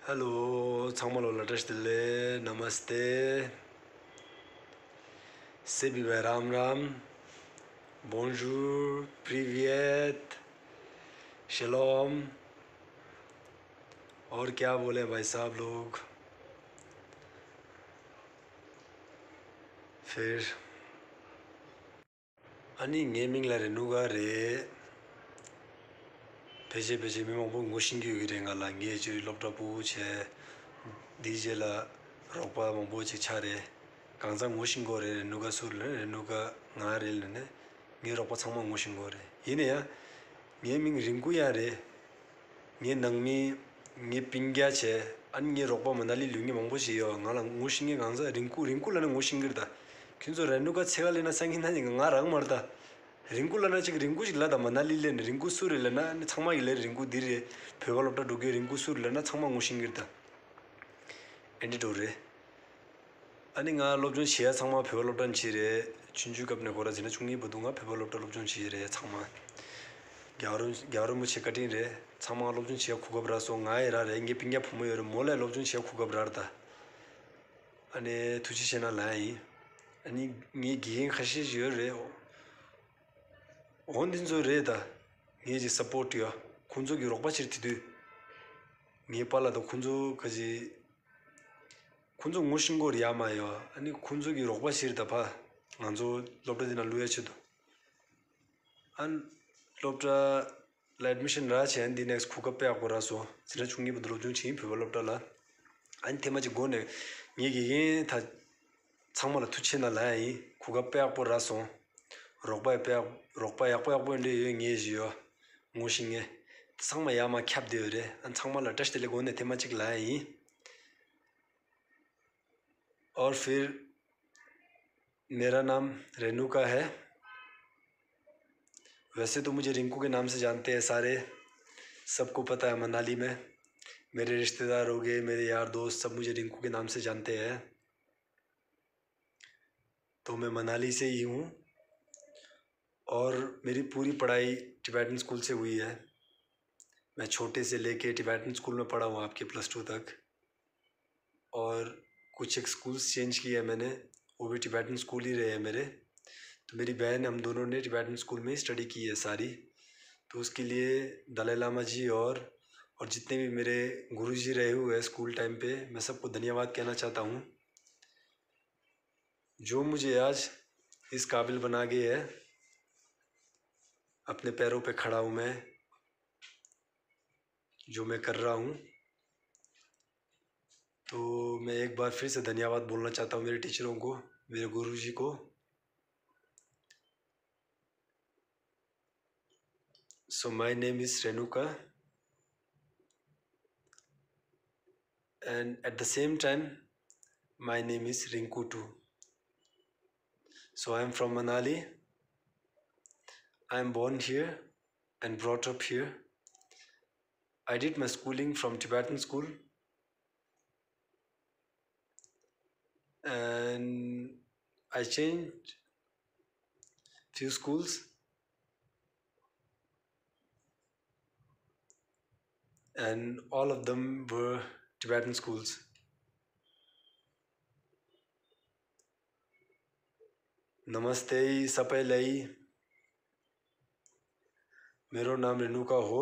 Hello, Tsangmalola Tashdile, Namaste, Sebiba Ram Ram, Bonjour, Privyet, Shalom, और क्या बोले भाई साहब लोग। फिर 아니 게밍라레 누가레 베제베제 메모보 ngo신교육이랭갈라 게지 롭타부체 디젤라 로파 몽보치 차레 강장 ngo신거레 누가 술레 누가 나레르네 게 로파 창마 ngo신거레 이네야 게밍 링구야레 게 낭미 게 빙갸체 안게 로파 만달리 링게 몽보시요 나라 ngo신게 강자 링쿠라는 ngo신거다 kinzo renuka tsegalena sangina ninga ngarang marda ringku lana chik ringku chik lada manali le ringku suri lana changma ile ringku dire phegalopta duge ringku suri lana changma ngushingirda endi dore ani nga lobjon shia changma phegalopta chire chunju kapne gora jina chungi budunga phegalopta lobjon chire changma gyaro mu chekatin re changma lobjon chia khugabra so ngai ra re nge pingya phumo yor mola lobjon chia khugabra da ani tuchi chena lai 아니 니 기행 하시지요 레 온딘조 레다 니지 서포트요 군족이 록바치르티드 니 빨라도 군족까지 군족 무신고 야마요 아니 군족이 록바치르다 봐 만조 롭다디나 루야치도 안 롭다 애드미션 라치 앤디 넥스 쿠카페 아고라소 지나 중기 부드로 중치 비벌롭다라 안 테마지 고네 니 기행 다 창마라 투치나 라이 쿠가 빼악보라소 록바 약보인데 예지요 모싱에 창마 야마 캡되어래 안 창마라 टचले गोने थेमाचिक लाई और फिर मेरा नाम रेणुका है वैसे तो मुझे रिंकू के नाम से जानते हैं सारे सबको पता है मनाली में मेरे रिश्तेदार हो गए मेरे यार दोस्त सब मुझे रिंकू के नाम से जानते हैं तो मैं मनाली से ही हूँ और मेरी पूरी पढ़ाई टिबेटन स्कूल से हुई है मैं छोटे से लेके टिबेटन स्कूल में पढ़ा हूँ आपके +2 तक और कुछ एक स्कूल्स चेंज किए हैं मैंने वो भी टिबेटन स्कूल ही रहे हैं मेरे तो मेरी बहन हम दोनों ने टिबेटन स्कूल में ही स्टडी की है सारी तो उसके लिए दलाई लामा जी और जितने भी मेरे गुरुजी रहे हुए हैं स्कूल टाइम पे मैं सबको धन्यवाद कहना चाहता हूँ जो मुझे आज इस काबिल बना गए है अपने पैरों पे खड़ा हूँ मैं जो मैं कर रहा हूँ तो मैं एक बार फिर से धन्यवाद बोलना चाहता हूँ मेरे टीचरों को मेरे गुरुजी को So my name is Renuka and at the same time my name is Rinku too. So I am from Manali. I am born here and brought up here. I did my schooling from Tibetan school and I changed few schools and all of them were Tibetan schools. नमस्ते सबैलाई मेरो नाम रेणुका हो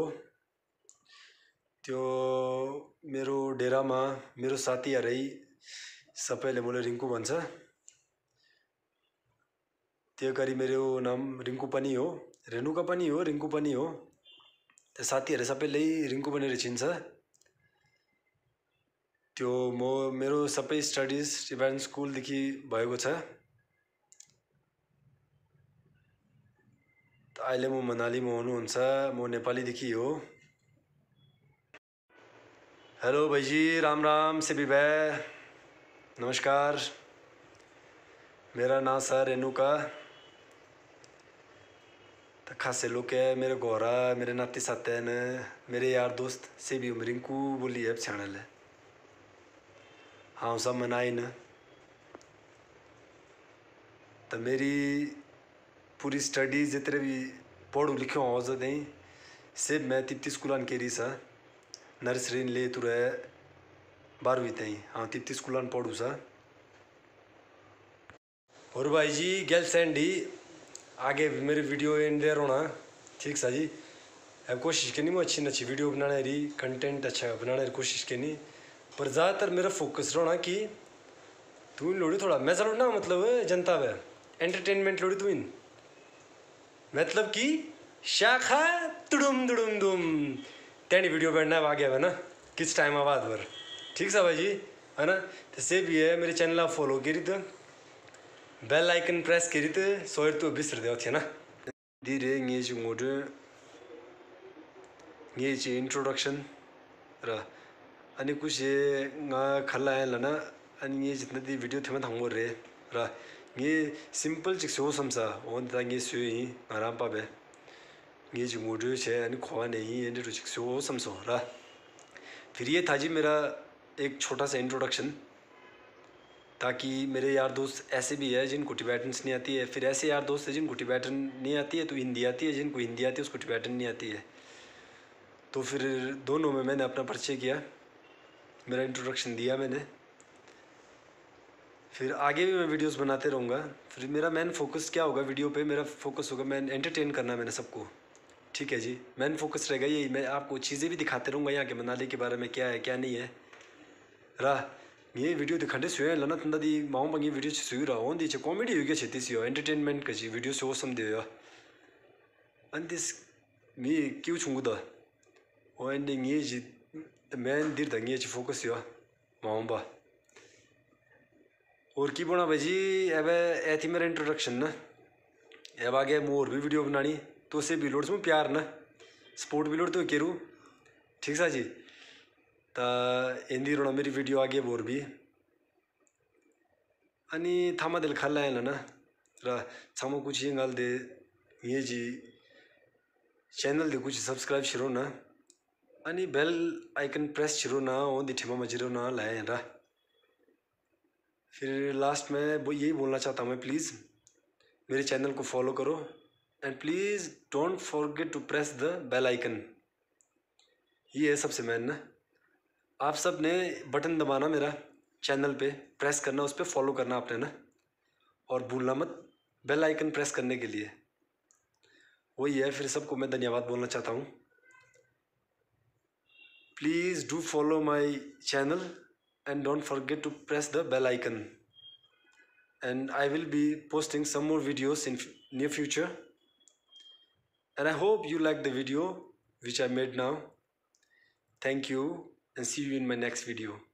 त्यो मेरो डेरामा मेरो साथीहरु सबैले मलाई रिंकु भन्छ त्यो गरी मेरो नाम रिंकु पनि हो रेणुका पनि हो रिंकु पनि हो त्यो साथीहरु सबैले रिंकु भनेर चिन्छ त्यो मेरो सबै स्टडीज टिबेटन स्कुल देखि भएको छ अहिले म मनालीमा हुनुहुन्छ म नेपाली देखि हो हेलो भाईजी राम राम सेबी भाई नमस्कार मेरा नाम सर रेणुका तो खासे लोग है मेरे गोरा मेरे नाती साते ने मेरे यार दोस्त से भी रिंकू बोली है चैनल है हाँ सब मनाई न तो मेरी पूरी स्टडी जितने भी पढ़ू लिखो हो जाते हैं सब मैं 33 स्कूल के रही सा नर्सरी ले तुरे 12वीं ताईं हाँ तिप्ती स्कूलान पढ़ूँ सा। और भाई जी गैल सैंडी आगे भी मेरी वीडियो एंड देर होना ठीक सा जी। अब कोशिश करनी मैं अच्छी वीडियो बनाने रही कंटेंट अच्छा बनाने की कोशिश करनी, पर ज़्यादातर मेरा फोकस रहना कि तू लोड़ी थोड़ा मैं चलो ना मतलब जनता वे एंटरटेनमेंट लोड़ी तू इन मतलब कि शाखा तुडुम दुडुम दुम तेनी वीडियो बनना है आगे है ना किस टाइम आवाज पर ठीक सा भाई जी है ना। तो से भी है मेरे चैनल आप फॉलो करी तो बेल आइकन प्रेस करी तो सोयर तो बिसर दे थे ना धीरे ये इंट्रोडक्शन र अनि कुछ खल्ला है ना अनि ये जितने दी वीडियो थे मैं थंगो रे र ये सिंपल चिक सो समसा ओन ता ये सो ही आराम पाबे ये जो छे अनि खोआ नहीं ये जो चिक सो समसो र। फिर ये था जी मेरा एक छोटा सा इंट्रोडक्शन, ताकि मेरे यार दोस्त ऐसे भी है जिनको टिबेटन्स नहीं आती है, फिर ऐसे यार दोस्त है जिनको टिबेटन नहीं आती है तो हिंदी आती है, जिनको हिंदी आती है उसको टिबेटन नहीं आती है। तो फिर दोनों में मैंने अपना परिचय किया, मेरा इंट्रोडक्शन दिया मैंने। फिर आगे भी मैं वीडियोस बनाते रहूँगा। फिर मेरा मेन फोकस क्या होगा वीडियो पे, मेरा फोकस होगा मैं एंटरटेन करना मैंने सबको, ठीक है जी। मेन फोकस रहेगा यही, मैं आपको चीज़ें भी दिखाते रहूँगा यहाँ के मनाली के बारे में क्या है क्या नहीं है रा। ये वीडियो दिखाते सुए लना तंदा दी माओ बंगी वीडियो सुई रहा ओन दी कॉमेडी हुई छेती सी एंटरटेनमेंट का जी वीडियो से ओसम दे अंतिस मी क्यों छुंगुदा ओ एंडिंग ये जी मैन दिर दंगे जी फोकस यो माओ बा और की बोना भाई जी। अब ऐथी मेरा इंट्रोडक्शन ना अब आगे मोर भी वीडियो बनानी तो से भी लोड से प्यार ना सपोर्ट भी लोड तो केरू ठीक सा जी। ता इंदी रोना मेरी वीडियो आगे बोर भी अनि थामा दिल खाला है ना रा छामो कुछ ये गाल दे ये जी चैनल दे कुछ सब्सक्राइब शिरो ना अनि बेल आइकन प्रेस शिरो ना ओ दिठिमा मजिरो ना लाए रा। फिर लास्ट में वो यही बोलना चाहता हूँ मैं, प्लीज़ मेरे चैनल को फॉलो करो and please don't forget to press the bell icon. ये है सबसे मेन ना, आप सब ने बटन दबाना मेरा चैनल पे प्रेस करना, उस पर फॉलो करना आपने ना, और भूलना मत बेल आइकन प्रेस करने के लिए। वही है, फिर सबको मैं धन्यवाद बोलना चाहता हूँ। Please do follow my channel and don't forget to press the bell icon, and I will be posting some more videos in near future, and I hope you like the video which I made now. Thank you and see you in my next video.